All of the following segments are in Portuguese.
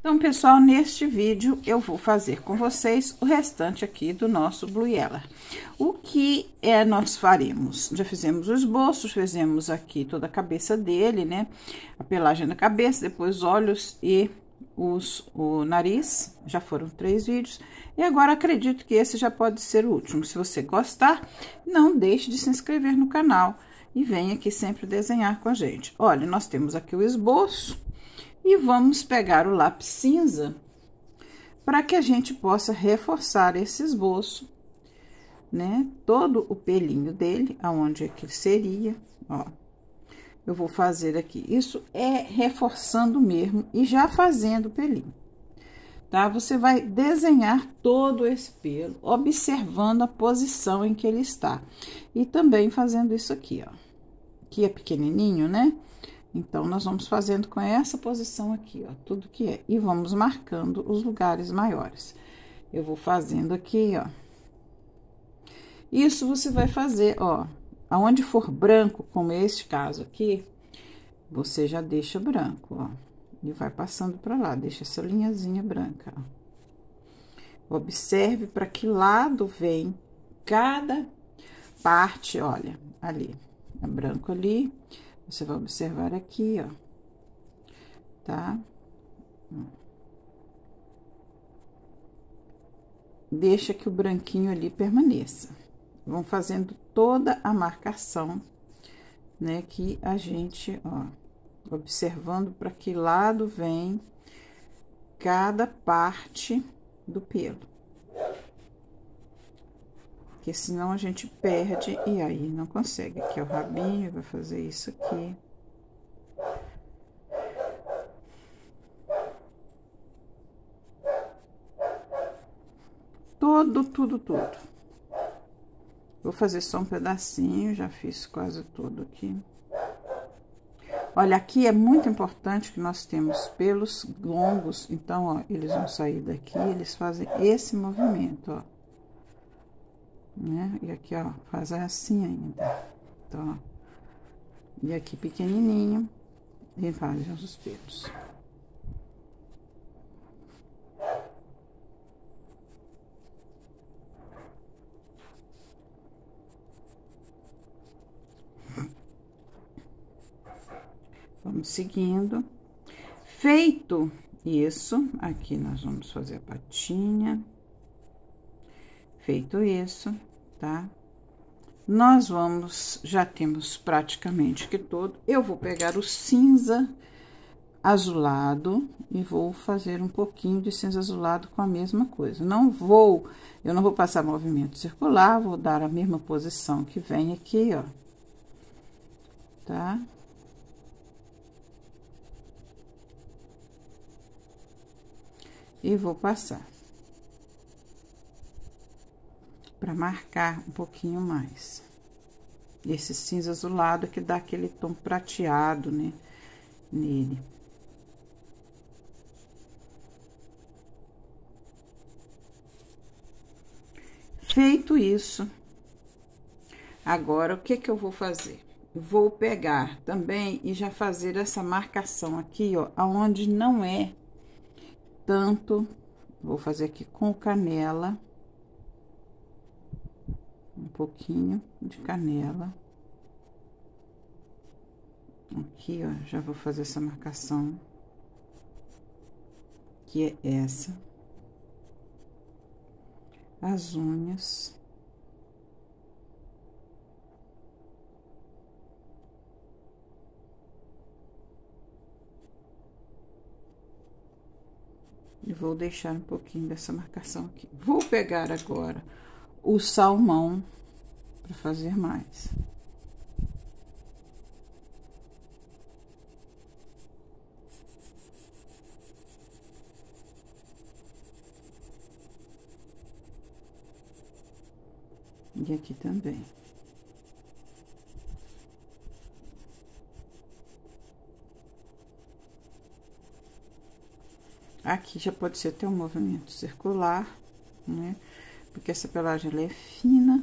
Então, pessoal, neste vídeo eu vou fazer com vocês o restante aqui do nosso Blue Yellow. O que nós faremos? Já fizemos o esboço, fizemos aqui toda a cabeça dele, né? A pelagem da cabeça, depois olhos e o nariz. Já foram 3 vídeos. E agora acredito que esse já pode ser o último. Se você gostar, não deixe de se inscrever no canal e venha aqui sempre desenhar com a gente. Olha, nós temos aqui o esboço. E vamos pegar o lápis cinza para que a gente possa reforçar esse esboço, né? Todo o pelinho dele, aonde é que seria, ó. Eu vou fazer aqui. Isso é reforçando mesmo e já fazendo o pelinho, tá? Você vai desenhar todo esse pelo, observando a posição em que ele está. E também fazendo isso aqui, ó. Aqui é pequenininho, né? Então, nós vamos fazendo com essa posição aqui, ó, tudo que é. E vamos marcando os lugares maiores. Eu vou fazendo aqui, ó. Isso você vai fazer, ó, aonde for branco, como este caso aqui, você já deixa branco, ó. E vai passando pra lá, deixa essa linhazinha branca, ó. Observe para que lado vem cada parte, olha, ali. É branco ali. Você vai observar aqui, ó, tá? Deixa que o branquinho ali permaneça. Vão fazendo toda a marcação, né, que a gente, ó, observando para que lado vem cada parte do pelo. Porque senão a gente perde e aí não consegue. Aqui é o rabinho, vai fazer isso aqui. Tudo. Vou fazer só um pedacinho, já fiz quase tudo aqui. Olha, aqui é muito importante que nós temos pelos longos, então, ó, eles vão sair daqui, eles fazem esse movimento, ó. Né? E aqui, ó, faz assim ainda. Então, ó. E aqui pequenininho, e fazem os pelos. Vamos seguindo. Feito isso, aqui nós vamos fazer a patinha. Feito isso, tá? Nós vamos, já temos praticamente que todo. Eu vou pegar o cinza azulado e vou fazer um pouquinho de cinza azulado com a mesma coisa. Eu não vou passar movimento circular, vou dar a mesma posição que vem aqui, ó. Tá? E vou passar. Para marcar um pouquinho mais. Esse cinza azulado que dá aquele tom prateado, né, nele. Feito isso, agora o que que eu vou fazer? Vou pegar também e já fazer essa marcação aqui, ó, aonde não é tanto, vou fazer aqui com canela. Um pouquinho de canela. Aqui, ó, já vou fazer essa marcação. Que é essa. As unhas. E vou deixar um pouquinho dessa marcação aqui. Vou pegar agora o salmão para fazer mais. E aqui também. Aqui já pode ser até um movimento circular, né? Porque essa pelagem ela é fina.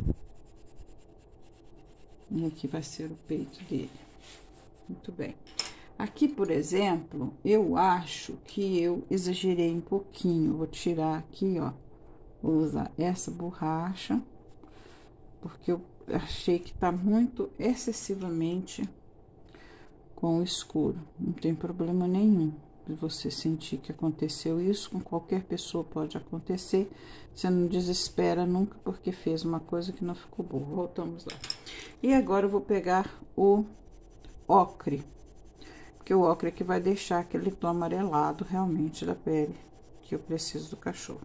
E aqui vai ser o peito dele. Muito bem. Aqui, por exemplo, eu acho que eu exagerei um pouquinho. Vou tirar aqui, ó. Vou usar essa borracha, porque eu achei que tá muito excessivamente com o escuro. Não tem problema nenhum. Se você sentir que aconteceu isso, com qualquer pessoa pode acontecer. Você não desespera nunca porque fez uma coisa que não ficou boa. Voltamos lá. E agora eu vou pegar o ocre, porque o ocre é que vai deixar aquele tom amarelado realmente da pele que eu preciso do cachorro.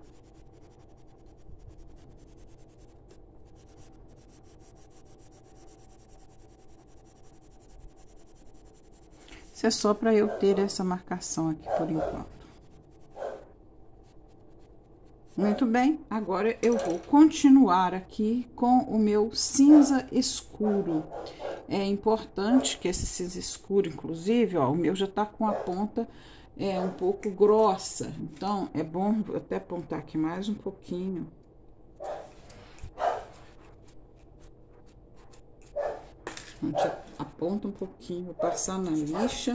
Isso é só para eu ter essa marcação aqui por enquanto. Muito bem, agora eu vou continuar aqui com o meu cinza escuro. É importante que esse cinza escuro, inclusive, ó, o meu já tá com a ponta um pouco grossa. Então, é bom até apontar aqui mais um pouquinho. A gente aponta um pouquinho, passar na lixa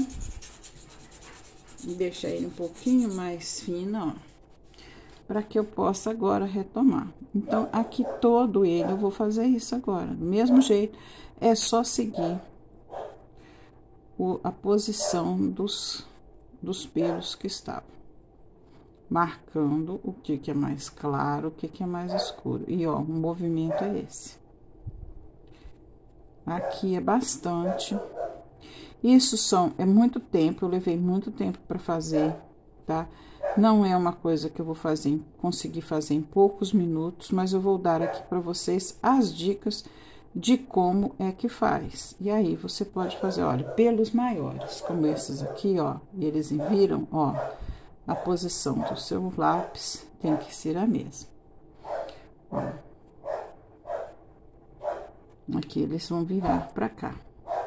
e deixar ele um pouquinho mais fino, ó, para que eu possa agora retomar. Então, aqui todo ele eu vou fazer isso agora. Do mesmo jeito, é só seguir a posição dos pelos que estavam. Marcando o que é mais claro, o que é mais escuro. E, ó, o movimento é esse. Aqui é bastante. Isso é muito tempo, eu levei muito tempo para fazer, tá? Não é uma coisa que eu vou conseguir fazer em poucos minutos, mas eu vou dar aqui para vocês as dicas de como é que faz. E aí, você pode fazer, olha, pelos maiores, como esses aqui, ó, e eles viram, ó, a posição do seu lápis tem que ser a mesma. Ó. Aqui eles vão virar pra cá.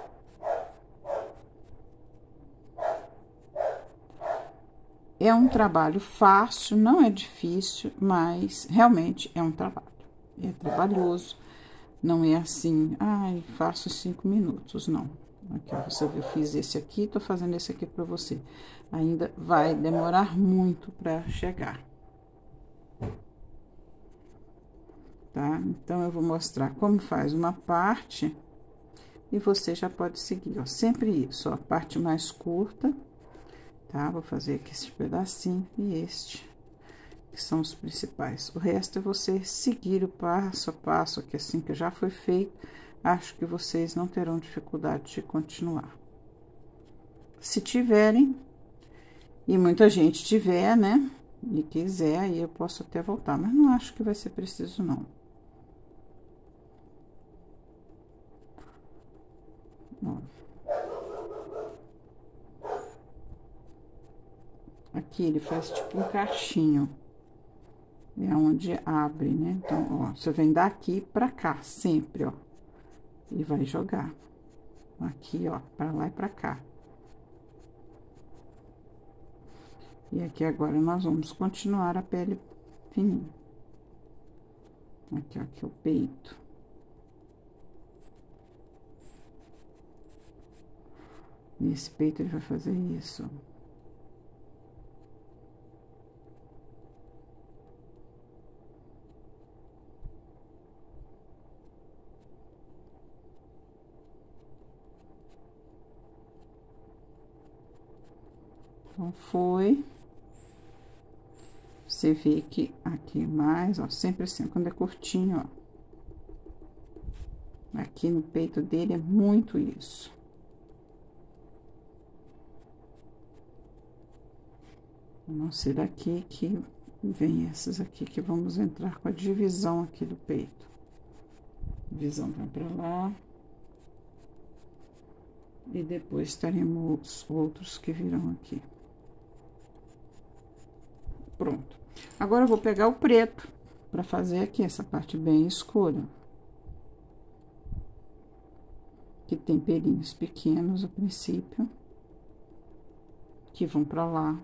É um trabalho fácil, não é difícil, mas realmente é um trabalho. É trabalhoso, não é assim, ai, faço 5 minutos, não. Aqui, ó, você viu, eu fiz esse aqui, tô fazendo esse aqui pra você. Ainda vai demorar muito pra chegar. Tá? Então, eu vou mostrar como faz uma parte e você já pode seguir, ó, sempre isso, ó, a parte mais curta, tá? Vou fazer aqui esse pedacinho e este, que são os principais. O resto é você seguir o passo a passo, aqui assim que já foi feito, acho que vocês não terão dificuldade de continuar. Se tiverem, e muita gente tiver, né, e quiser, aí eu posso até voltar, mas não acho que vai ser preciso, não. Ó. Aqui ele faz tipo um cachinho, é onde abre, né? Então, ó, você vem daqui pra cá, sempre, ó, e vai jogar aqui, ó, pra lá e pra cá. E aqui agora nós vamos continuar a pele fininha. Aqui, ó, aqui o peito. Nesse peito ele vai fazer isso, ó. Então, foi. Você vê que aqui mais, ó, sempre assim, quando é curtinho, ó. Aqui no peito dele é muito isso. A não ser daqui que vem essas aqui que vamos entrar com a divisão aqui do peito. Divisão vai pra lá. E depois teremos outros que virão aqui. Pronto. Agora, eu vou pegar o preto pra fazer aqui essa parte bem escura. Que tem pelinhos pequenos a princípio. Que vão pra lá.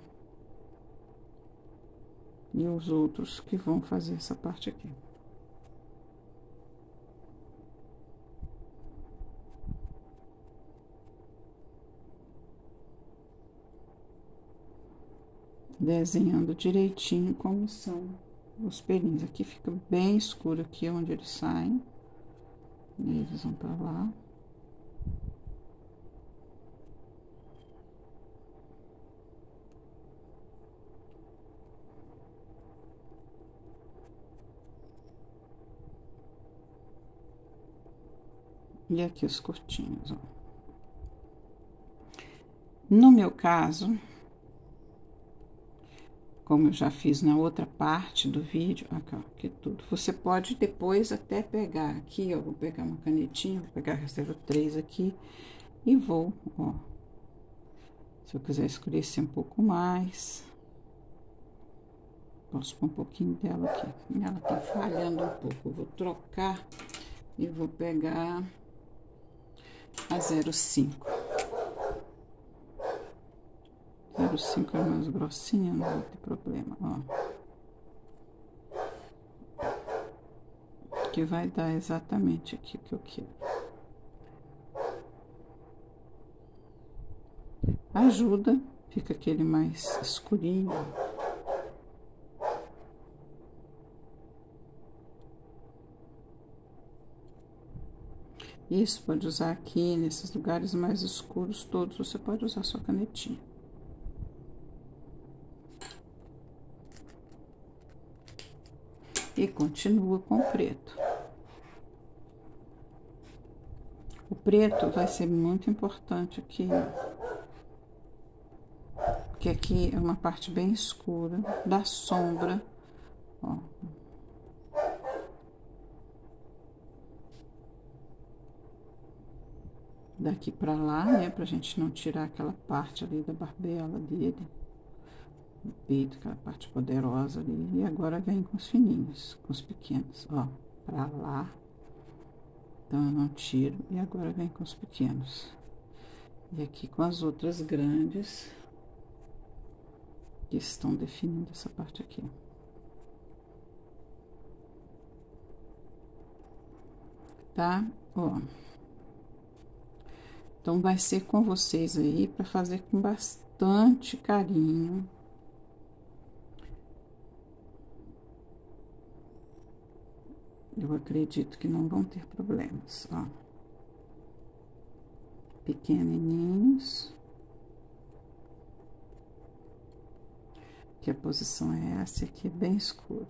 E os outros que vão fazer essa parte aqui. desenhando direitinho como são os pelinhos. Aqui fica bem escuro aqui onde eles saem. E eles vão pra lá. E aqui os curtinhos, ó. No meu caso, como eu já fiz na outra parte do vídeo, aqui, ó, aqui tudo. Você pode depois até pegar aqui, ó, vou pegar uma canetinha, vou pegar a reserva 3 aqui e vou, ó. Se eu quiser escurecer um pouco mais, posso pôr um pouquinho dela aqui. Ela tá falhando um pouco, eu vou trocar e vou pegar a 0,5. 0,5 é mais grossinha, não vai ter problema, ó. Que vai dar exatamente aqui o que eu quero. Ajuda, fica aquele mais escurinho. Isso, pode usar aqui, nesses lugares mais escuros todos, você pode usar sua canetinha. E continua com o preto. O preto vai ser muito importante aqui, porque aqui é uma parte bem escura da sombra, ó. Daqui pra lá, né, pra gente não tirar aquela parte ali da barbela dele, do peito, aquela parte poderosa ali. E agora vem com os fininhos, com os pequenos, ó, pra lá. Então, eu não tiro, e agora vem com os pequenos. E aqui com as outras grandes, que estão definindo essa parte aqui. Tá? Ó. Então, vai ser com vocês aí, pra fazer com bastante carinho. Eu acredito que não vão ter problemas, ó. Pequenininhos. Que a posição é essa, aqui é bem escuro.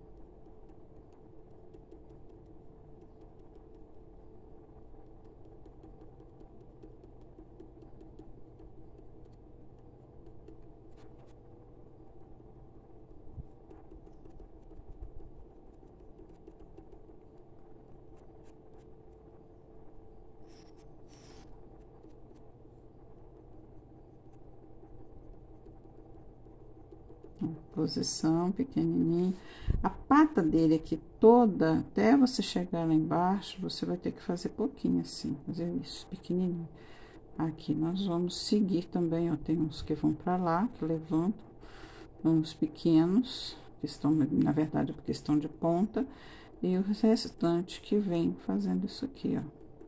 Posição pequenininho. A pata dele aqui toda, até você chegar lá embaixo, você vai ter que fazer pouquinho assim, fazer isso, pequenininho. Aqui nós vamos seguir também, ó, tem uns que vão pra lá, que levantam, uns pequenos, que estão, na verdade, porque estão de ponta, e o restante que vem fazendo isso aqui, ó.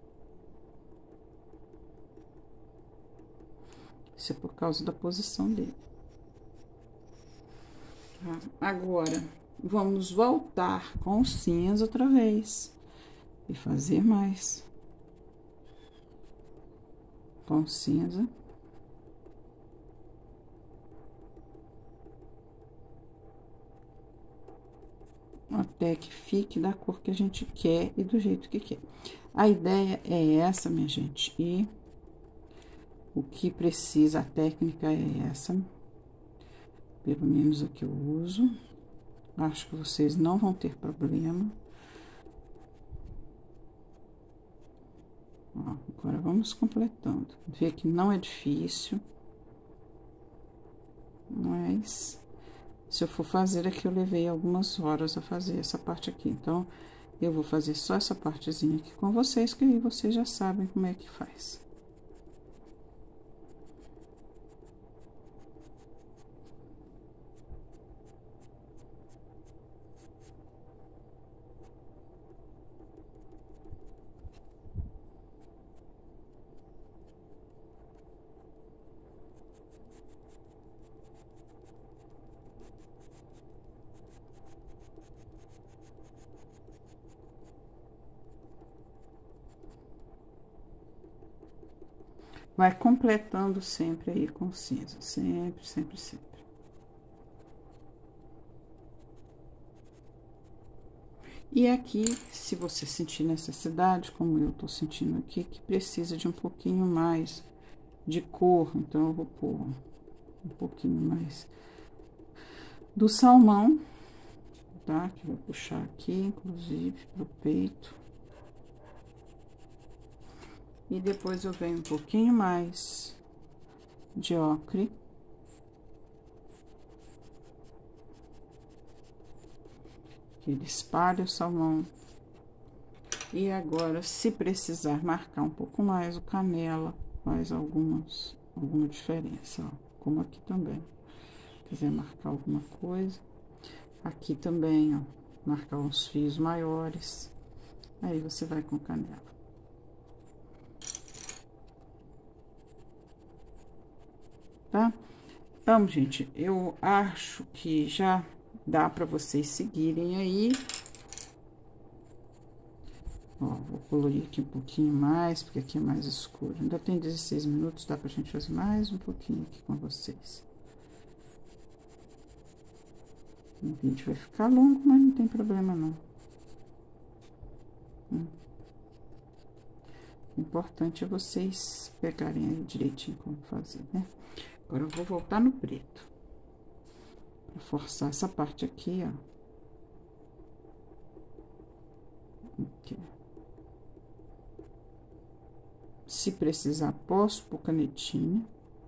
Isso é por causa da posição dele. Tá? Agora, vamos voltar com o cinza outra vez. E fazer mais. Com cinza. Até que fique da cor que a gente quer e do jeito que quer. A ideia é essa, minha gente. E o que precisa, a técnica é essa. Pelo menos a que eu uso. Acho que vocês não vão ter problema. Ó, agora vamos completando. Vê que não é difícil. Mas, se eu for fazer aqui, eu levei algumas horas a fazer essa parte aqui. Então, eu vou fazer só essa partezinha aqui com vocês, que aí vocês já sabem como é que faz. vai completando sempre aí com cinza, sempre, sempre, sempre. E aqui, se você sentir necessidade, como eu tô sentindo aqui, que precisa de um pouquinho mais de cor, então eu vou pôr um pouquinho mais do salmão, tá? Que eu vou puxar aqui, inclusive, pro peito. E depois eu venho um pouquinho mais de ocre. Que ele espalha o salmão. E agora, se precisar marcar um pouco mais o canela, faz alguma diferença, ó. Como aqui também. Quiser marcar alguma coisa. Aqui também, ó, marcar uns fios maiores. Aí, você vai com canela. Tá? Então, gente, eu acho que já dá pra vocês seguirem aí. Ó, vou colorir aqui um pouquinho mais, porque aqui é mais escuro. Ainda tem 16 minutos, dá pra gente fazer mais um pouquinho aqui com vocês. O vídeo vai ficar longo, mas não tem problema, não. O importante é vocês pegarem aí direitinho como fazer, né? Agora, eu vou voltar no preto. Pra forçar essa parte aqui, ó. Aqui. Se precisar, posso pôr canetinha.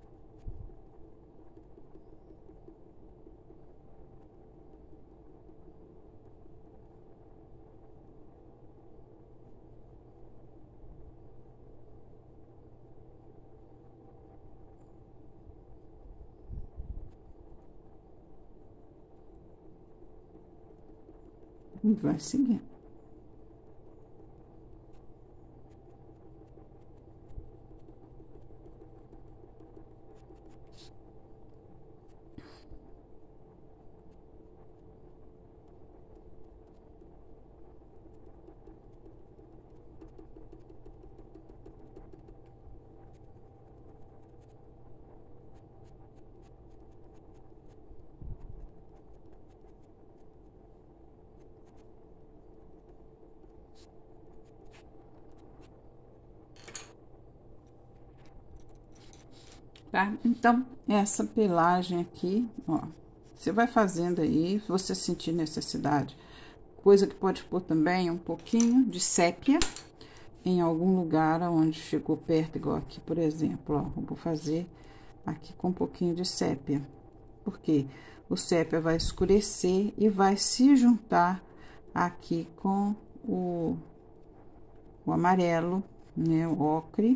E vai seguindo. Tá? Então, essa pelagem aqui, ó, você vai fazendo aí, se você sentir necessidade. Coisa que pode pôr também um pouquinho de sépia em algum lugar onde chegou perto, igual aqui, por exemplo, ó, eu vou fazer aqui com um pouquinho de sépia. Porque o sépia vai escurecer e vai se juntar aqui com o amarelo, né, o ocre.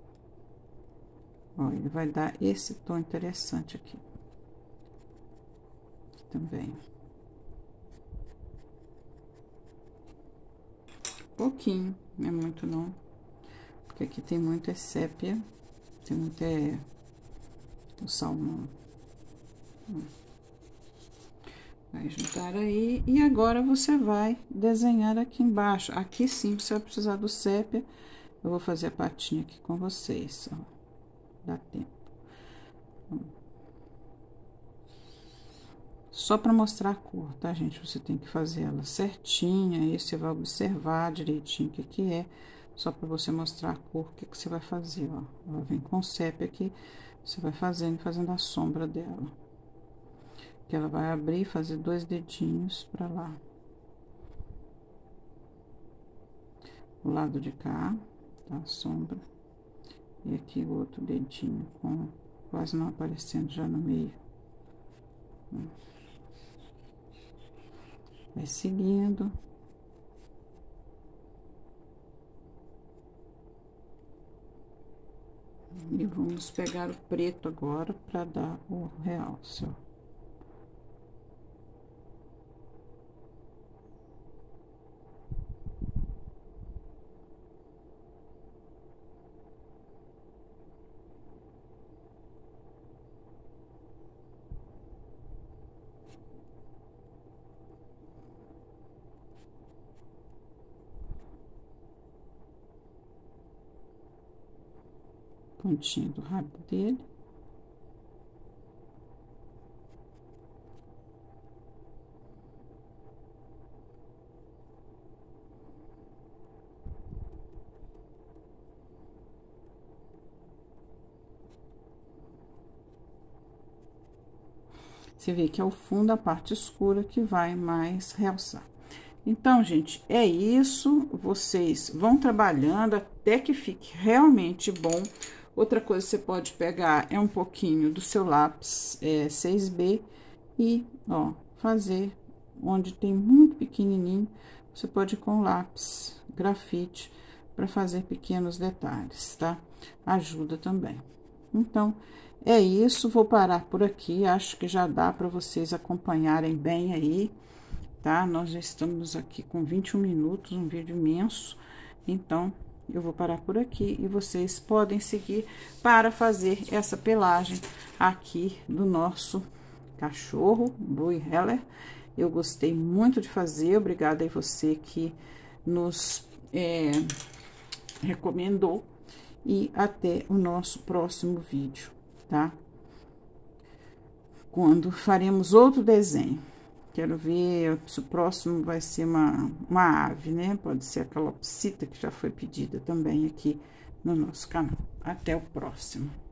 Ó, ele vai dar esse tom interessante aqui. Aqui também. Pouquinho, não é muito não. Porque aqui tem muita sépia, tem muito o salmão. Vai juntar aí, e agora você vai desenhar aqui embaixo. Aqui sim, você vai precisar do sépia. Eu vou fazer a patinha aqui com vocês, ó. Dá tempo. Só para mostrar a cor, tá, gente? Você tem que fazer ela certinha, aí você vai observar direitinho o que que é. Só para você mostrar a cor, o que que você vai fazer, ó. Ela vem com sépia aqui, você vai fazendo a sombra dela. Que ela vai abrir e fazer 2 dedinhos pra lá. O lado de cá, tá? A sombra. E aqui o outro dedinho, com quase não aparecendo já no meio. Vai seguindo. E vamos pegar o preto agora pra dar o realce, ó. pontinha do rabo dele. Você vê que é o fundo, a parte escura, que vai mais realçar. Então, gente, é isso. Vocês vão trabalhando até que fique realmente bom. Outra coisa que você pode pegar é um pouquinho do seu lápis 6B e, ó, fazer onde tem muito pequenininho. Você pode ir com lápis grafite para fazer pequenos detalhes, tá? Ajuda também. Então, é isso, vou parar por aqui, acho que já dá para vocês acompanharem bem aí, tá? Nós já estamos aqui com 21 minutos, um vídeo imenso, então, eu vou parar por aqui e vocês podem seguir para fazer essa pelagem aqui do nosso cachorro, Blue Heeler. Eu gostei muito de fazer, obrigada aí você que nos recomendou, e até o nosso próximo vídeo, tá? Quando faremos outro desenho. Quero ver se o próximo vai ser uma ave, né? Pode ser a calopsita, que já foi pedida também aqui no nosso canal. Até o próximo.